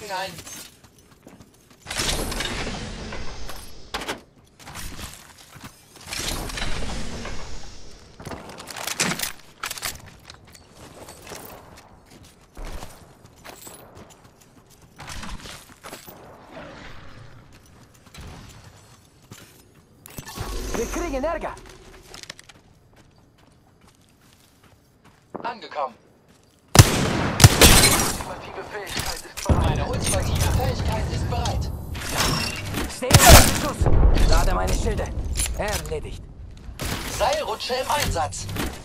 Rücken ein. Wir kriegen Ärger. Angekommen. Ultimative Fähigkeit ist bereit. Meine ultimative Fähigkeit ist bereit. Stehe unter Beschuss. Lade meine Schilde. Erledigt. Seilrutsche im Einsatz.